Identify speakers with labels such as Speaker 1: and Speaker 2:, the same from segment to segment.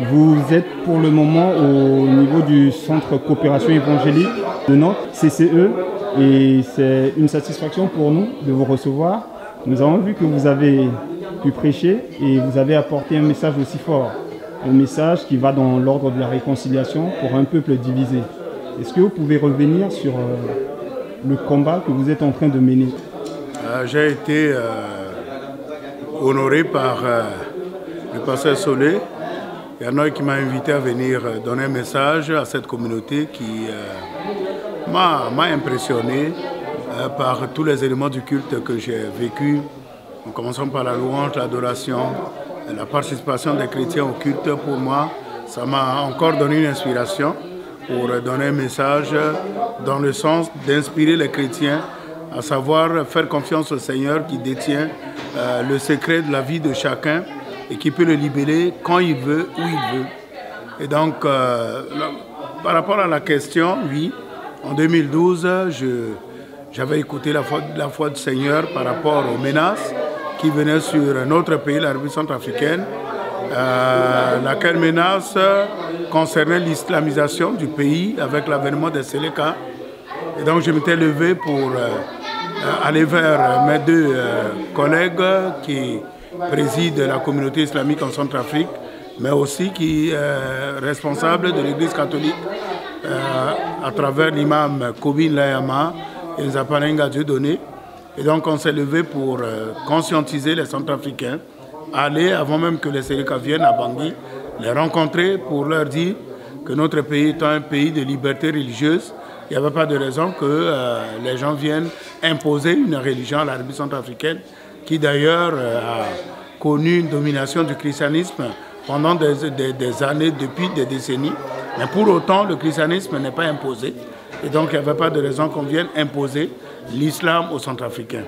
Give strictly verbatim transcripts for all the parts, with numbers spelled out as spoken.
Speaker 1: Vous êtes pour le moment au niveau du Centre Coopération Évangélique de Nantes, C C E, et c'est une satisfaction pour nous de vous recevoir. Nous avons vu que vous avez pu prêcher et vous avez apporté un message aussi fort, un message qui va dans l'ordre de la réconciliation pour un peuple divisé. Est-ce que vous pouvez revenir sur euh, le combat que vous êtes en train de mener?
Speaker 2: euh, J'ai été euh, honoré par euh, le pasteur Solé. Il y en a qui m'a invité à venir donner un message à cette communauté qui euh, m'a impressionné euh, par tous les éléments du culte que j'ai vécu. En commençant par la louange, l'adoration, la participation des chrétiens au culte. Pour moi, ça m'a encore donné une inspiration pour donner un message dans le sens d'inspirer les chrétiens à savoir faire confiance au Seigneur qui détient euh, le secret de la vie de chacun et qui peut le libérer quand il veut, où il veut. Et donc, euh, là, par rapport à la question, oui, en deux mille douze, j'avais écouté la foi, la foi du Seigneur par rapport aux menaces qui venaient sur notre pays, la République centrafricaine, euh, laquelle menace concernait l'islamisation du pays avec l'avènement des Séléka. Et donc, je m'étais levé pour euh, aller vers mes deux euh, collègues qui préside la communauté islamique en Centrafrique, mais aussi qui est responsable de l'Église catholique euh, à travers l'imam Kobin Layama et Nzapanenga Dieudonné. Et donc on s'est levé pour euh, conscientiser les Centrafricains, aller avant même que les Séléka viennent à Bangui, les rencontrer pour leur dire que notre pays étant un pays de liberté religieuse, il n'y avait pas de raison que euh, les gens viennent imposer une religion à la République centrafricaine, qui d'ailleurs a connu une domination du christianisme pendant des, des, des années, depuis des décennies. Mais pour autant, le christianisme n'est pas imposé. Et donc, il n'y avait pas de raison qu'on vienne imposer l'islam aux Centrafricains.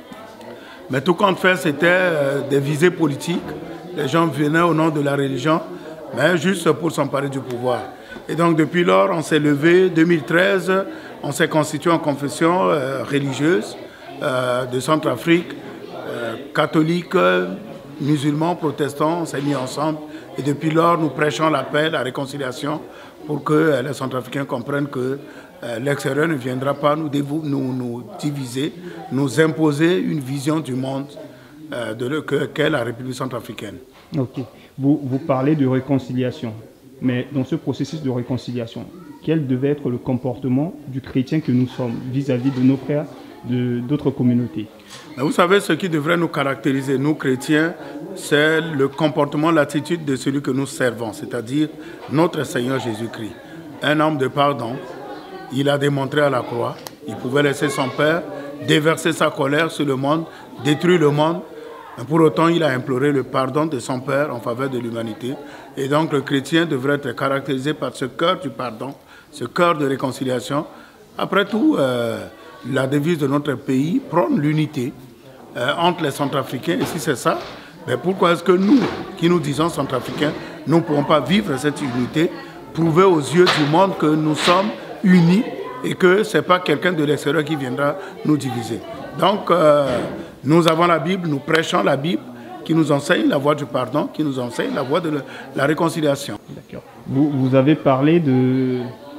Speaker 2: Mais tout compte fait, c'était des visées politiques. Les gens venaient au nom de la religion, mais juste pour s'emparer du pouvoir. Et donc, depuis lors, on s'est levé. deux mille treize, on s'est constitué en confession euh, religieuse euh, de Centrafrique. Catholiques, musulmans, protestants, on s'est mis ensemble et depuis lors nous prêchons la paix, la réconciliation pour que les Centrafricains comprennent que euh, l'extérieur ne viendra pas nous, nous, nous diviser, nous imposer une vision du monde euh, de qu'est la République centrafricaine. Ok.
Speaker 1: Vous, vous parlez de réconciliation, mais dans ce processus de réconciliation, quel devait être le comportement du chrétien que nous sommes vis-à-vis de nos frères d'autres communautés?
Speaker 2: Vous savez, ce qui devrait nous caractériser, nous chrétiens, c'est le comportement, l'attitude de celui que nous servons, c'est-à-dire notre Seigneur Jésus-Christ. Un homme de pardon, il a démontré à la croix, il pouvait laisser son Père déverser sa colère sur le monde, détruire le monde, mais pour autant il a imploré le pardon de son Père en faveur de l'humanité. Et donc le chrétien devrait être caractérisé par ce cœur du pardon, ce cœur de réconciliation. Après tout, euh, la devise de notre pays prône l'unité euh, entre les Centrafricains. Et si c'est ça, mais pourquoi est-ce que nous, qui nous disons Centrafricains, nous ne pourrons pas vivre cette unité, prouver aux yeux du monde que nous sommes unis et que ce n'est pas quelqu'un de l'extérieur qui viendra nous diviser. Donc, euh, nous avons la Bible, nous prêchons la Bible qui nous enseigne la voie du pardon, qui nous enseigne la voie de la, la réconciliation.
Speaker 1: D'accord. Vous, vous avez parlé de...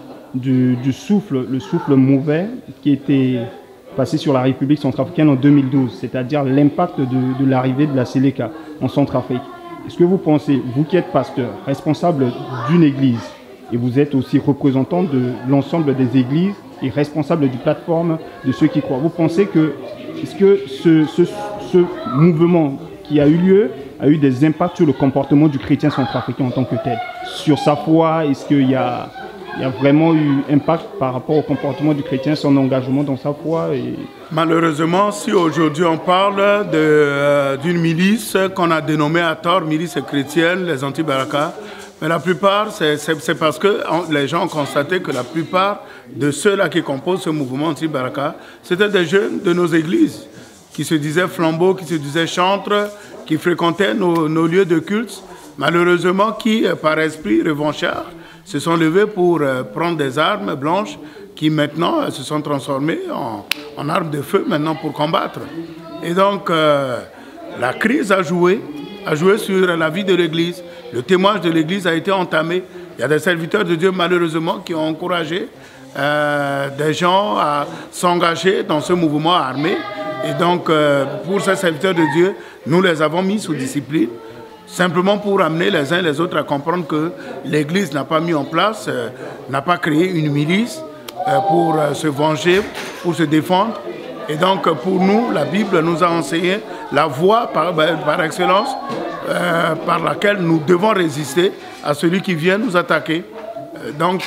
Speaker 1: Du, du souffle, le souffle mauvais qui était passé sur la République centrafricaine en deux mille douze, c'est-à-dire l'impact de, de l'arrivée de la Séléka en Centrafrique. Est-ce que vous pensez, vous qui êtes pasteur, responsable d'une église, et vous êtes aussi représentant de l'ensemble des églises et responsable du plateforme de ceux qui croient, vous pensez que, est-ce que ce, ce, ce mouvement qui a eu lieu a eu des impacts sur le comportement du chrétien centrafricain en tant que tel? Sur sa foi, est-ce qu'il y a... Il y a vraiment eu impact par rapport au comportement du chrétien, son engagement dans sa foi et...
Speaker 2: Malheureusement, si aujourd'hui on parle d'une euh, milice qu'on a dénommée à tort milice chrétienne, les anti-Baraka, mais la plupart, c'est parce que on, les gens ont constaté que la plupart de ceux-là qui composent ce mouvement anti-Baraka, c'était des jeunes de nos églises qui se disaient flambeaux, qui se disaient chantres, qui fréquentaient nos, nos lieux de culte, malheureusement qui, par esprit revanchard, se sont levés pour euh, prendre des armes blanches qui maintenant euh, se sont transformées en, en armes de feu maintenant pour combattre. Et donc euh, la crise a joué, a joué sur la vie de l'Église, Le témoignage de l'Église a été entamé. Il y a des serviteurs de Dieu, malheureusement, qui ont encouragé euh, des gens à s'engager dans ce mouvement armé. Et donc, euh, pour ces serviteurs de Dieu, nous les avons mis sous discipline, simplement pour amener les uns et les autres à comprendre que l'Église n'a pas mis en place, euh, n'a pas créé une milice euh, pour euh, se venger, pour se défendre. Et donc, pour nous, la Bible nous a enseigné la voie par, par excellence euh, par laquelle nous devons résister à celui qui vient nous attaquer. Donc,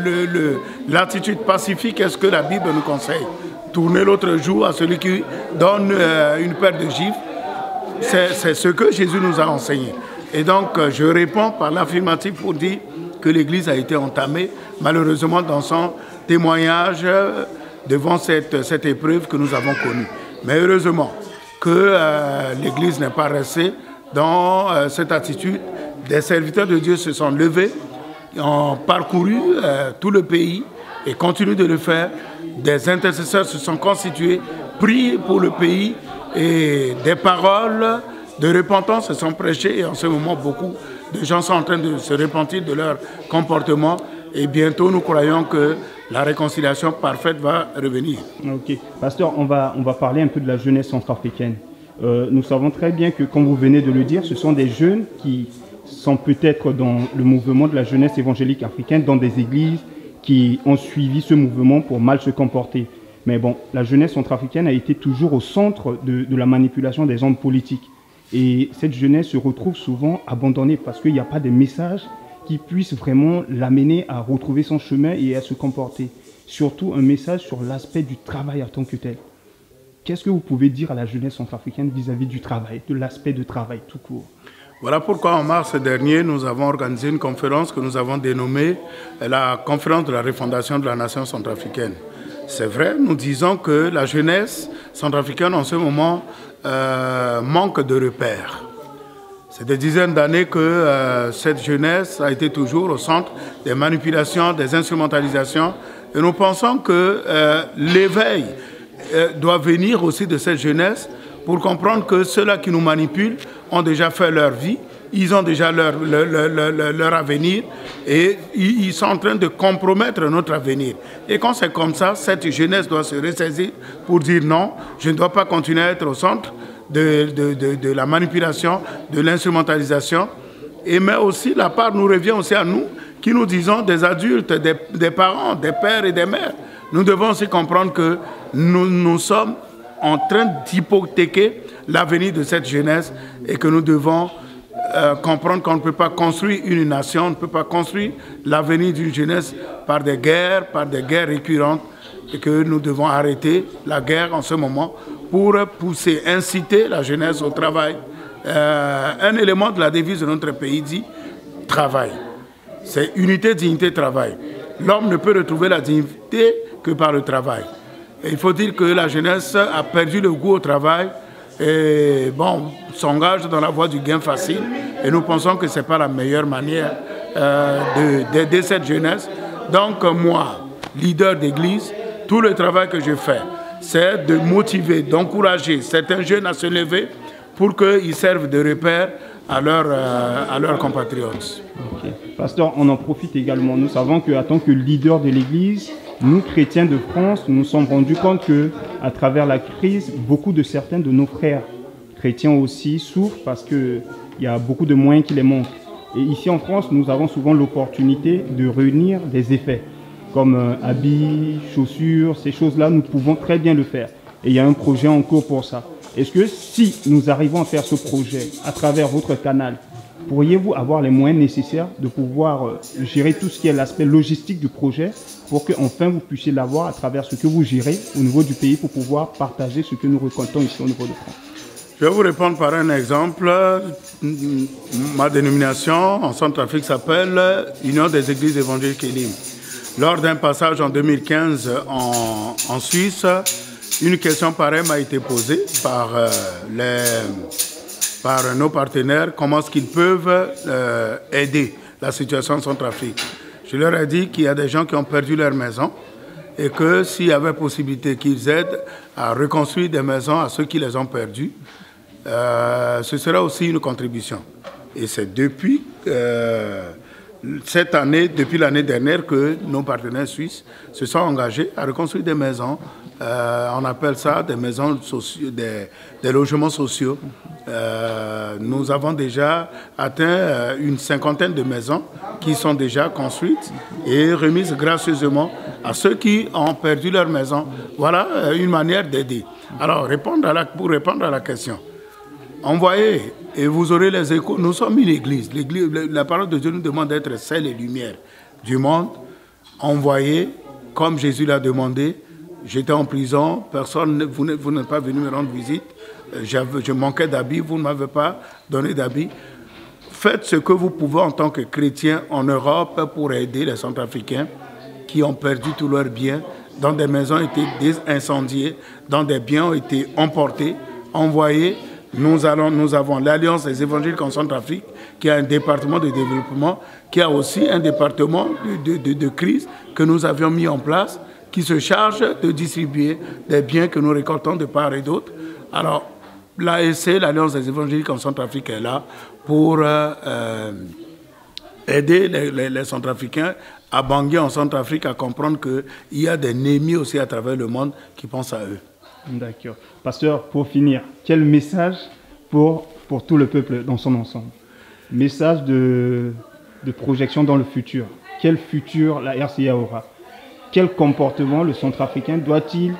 Speaker 2: l'attitude pacifique est ce que la Bible nous conseille. Tourner l'autre joue à celui qui donne euh, une paire de gifles, c'est ce que Jésus nous a enseigné. Et donc, je réponds par l'affirmative pour dire que l'Église a été entamée, malheureusement, dans son témoignage devant cette, cette épreuve que nous avons connue. Mais heureusement que euh, l'Église n'est pas restée dans euh, cette attitude. Des serviteurs de Dieu se sont levés, ont parcouru euh, tout le pays et continuent de le faire. Des intercesseurs se sont constitués, prient pour le pays et des paroles de repentance se sont prêchées. Et en ce moment, beaucoup de gens sont en train de se repentir de leur comportement. Et bientôt, nous croyons que la réconciliation parfaite va revenir.
Speaker 1: Ok. Pasteur, on va, on va parler un peu de la jeunesse centrafricaine. Euh, nous savons très bien que, comme vous venez de le dire, ce sont des jeunes qui sont peut-être dans le mouvement de la jeunesse évangélique africaine, dans des églises qui ont suivi ce mouvement pour mal se comporter. Mais bon, la jeunesse centrafricaine a été toujours au centre de, de la manipulation des hommes politiques. Et cette jeunesse se retrouve souvent abandonnée parce qu'il n'y a pas de messages qui puissent vraiment l'amener à retrouver son chemin et à se comporter. Surtout un message sur l'aspect du travail en tant que tel. Qu'est-ce que vous pouvez dire à la jeunesse centrafricaine vis-à-vis du travail, de l'aspect de travail tout court?
Speaker 2: Voilà pourquoi en mars dernier, nous avons organisé une conférence que nous avons dénommée la conférence de la refondation de la nation centrafricaine. C'est vrai, nous disons que la jeunesse centrafricaine en ce moment euh, manque de repères. C'est des dizaines d'années que euh, cette jeunesse a été toujours au centre des manipulations, des instrumentalisations. Et nous pensons que euh, l'éveil euh, doit venir aussi de cette jeunesse pour comprendre que ceux-là qui nous manipulent ont déjà fait leur vie, ils ont déjà leur, leur, leur, leur, leur avenir et ils sont en train de compromettre notre avenir. Et quand c'est comme ça, cette jeunesse doit se ressaisir pour dire non, je ne dois pas continuer à être au centre de, de, de, de la manipulation, de l'instrumentalisation. Et mais aussi, la part nous revient aussi à nous, qui nous disons des adultes, des, des parents, des pères et des mères. Nous devons aussi comprendre que nous, nous sommes en train d'hypothéquer l'avenir de cette jeunesse et que nous devons euh, comprendre qu'on ne peut pas construire une nation, on ne peut pas construire l'avenir d'une jeunesse par des guerres, par des guerres récurrentes et que nous devons arrêter la guerre en ce moment pour pousser, inciter la jeunesse au travail. Euh, un élément de la devise de notre pays dit « travail ». C'est unité, dignité, travail. L'homme ne peut retrouver la dignité que par le travail. Et il faut dire que la jeunesse a perdu le goût au travail et bon, s'engage dans la voie du gain facile. Et nous pensons que ce n'est pas la meilleure manière euh, d'aider cette jeunesse. Donc moi, leader d'église, tout le travail que je fais, c'est de motiver, d'encourager certains jeunes à se lever pour qu'ils servent de repère à, leur, euh, à leurs compatriotes.
Speaker 1: Okay. Pasteur, on en profite également. Nous savons qu'en tant que leader de l'église, nous, chrétiens de France, nous nous sommes rendus compte qu'à travers la crise, beaucoup de certains de nos frères chrétiens aussi souffrent parce qu'il y a beaucoup de moyens qui les manquent. Et ici en France, nous avons souvent l'opportunité de réunir des effets, comme euh, habits, chaussures, ces choses-là, nous pouvons très bien le faire. Et il y a un projet en cours pour ça. Est-ce que si nous arrivons à faire ce projet à travers votre canal, pourriez-vous avoir les moyens nécessaires de pouvoir euh, gérer tout ce qui est l'aspect logistique du projet pour que enfin vous puissiez l'avoir à travers ce que vous gérez au niveau du pays pour pouvoir partager ce que nous récoltons ici au niveau de France?
Speaker 2: Je vais vous répondre par un exemple. Ma dénomination en Centrafrique s'appelle Union des Églises évangéliques Elim. Lors d'un passage en deux mille quinze en, en Suisse, une question pareille m'a été posée par, euh, les, par nos partenaires. Comment est-ce qu'ils peuvent euh, aider la situation en Centrafrique? Je leur ai dit qu'il y a des gens qui ont perdu leur maison et que s'il y avait possibilité qu'ils aident à reconstruire des maisons à ceux qui les ont perdues, euh, ce sera aussi une contribution. Et c'est depuis euh, cette année, depuis l'année dernière, que nos partenaires suisses se sont engagés à reconstruire des maisons. Euh, on appelle ça des maisons sociaux, des, des logements sociaux. Euh, nous avons déjà atteint euh, une cinquantaine de maisons qui sont déjà construites et remises gracieusement à ceux qui ont perdu leur maison. Voilà euh, une manière d'aider. Alors, répondre à la, pour répondre à la question, envoyez et vous aurez les échos. Nous sommes une église. L'église, la parole de Dieu nous demande d'être sel et lumière du monde. Envoyez, comme Jésus l'a demandé. J'étais en prison, personne, vous n'êtes pas venu me rendre visite. Je manquais d'habits, vous ne m'avez pas donné d'habits. Faites ce que vous pouvez en tant que chrétien en Europe pour aider les Centrafricains qui ont perdu tous leurs biens, dont des maisons ont été incendiées, dont des biens ont été emportés, envoyés. Nous, allons, nous avons l'Alliance des évangéliques en Centrafrique, qui a un département de développement, qui a aussi un département de, de, de, de crise que nous avions mis en place, qui se charge de distribuer des biens que nous récoltons de part et d'autre. Alors, l'A E C, l'Alliance des évangéliques en Centrafrique, est là pour euh, euh, aider les, les, les Centrafricains à Bangui en Centrafrique à comprendre qu'il y a des ennemis aussi à travers le monde qui pensent à eux.
Speaker 1: D'accord. Pasteur, pour finir, quel message pour, pour tout le peuple dans son ensemble? Message de, de projection dans le futur. Quel futur la R C A aura? Quel comportement le Centrafricain doit-il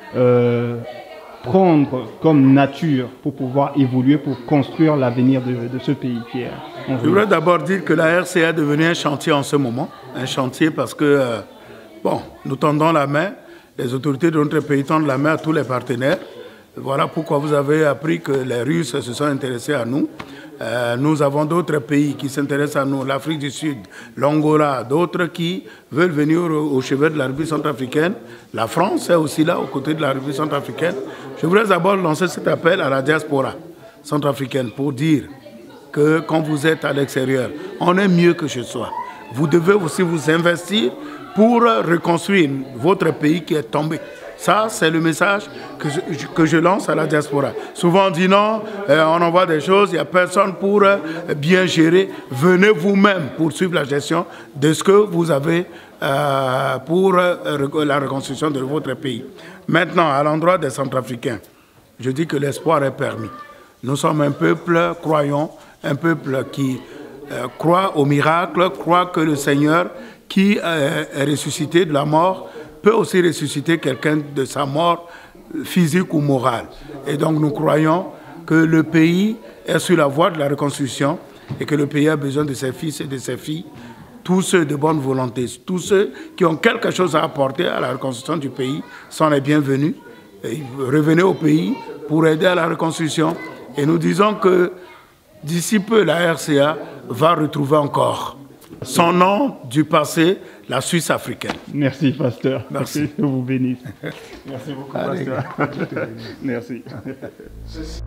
Speaker 1: euh, prendre comme nature pour pouvoir évoluer, pour construire l'avenir de, de ce pays, Pierre?
Speaker 2: Je voudrais d'abord dire que la R C A est devenue un chantier en ce moment. Un chantier parce que, euh, bon, nous tendons la main. Les autorités de notre pays tendent la main à tous les partenaires. Voilà pourquoi vous avez appris que les Russes se sont intéressés à nous. Euh, nous avons d'autres pays qui s'intéressent à nous, l'Afrique du Sud, l'Angola, d'autres qui veulent venir au, au chevet de la République centrafricaine. La France est aussi là, aux côtés de la République centrafricaine. Je voudrais d'abord lancer cet appel à la diaspora centrafricaine pour dire que quand vous êtes à l'extérieur, on est mieux que chez soi. Vous devez aussi vous investir pour reconstruire votre pays qui est tombé. Ça, c'est le message que je, que je lance à la diaspora. Souvent on dit non, euh, on envoie des choses, il n'y a personne pour euh, bien gérer. Venez vous-même poursuivre la gestion de ce que vous avez euh, pour euh, la reconstruction de votre pays. Maintenant, à l'endroit des Centrafricains, je dis que l'espoir est permis. Nous sommes un peuple croyant, un peuple qui euh, croit au miracle, croit que le Seigneur qui euh, est ressuscité de la mort peut aussi ressusciter quelqu'un de sa mort physique ou morale. Et donc nous croyons que le pays est sur la voie de la reconstruction et que le pays a besoin de ses fils et de ses filles, tous ceux de bonne volonté, tous ceux qui ont quelque chose à apporter à la reconstruction du pays sont les bienvenus. Et revenez au pays pour aider à la reconstruction. Et nous disons que d'ici peu, la R C A va retrouver encore son nom du passé, la Suisse africaine.
Speaker 1: Merci, pasteur.
Speaker 2: Merci.
Speaker 1: Que vous bénisse. Merci beaucoup, pasteur. Merci.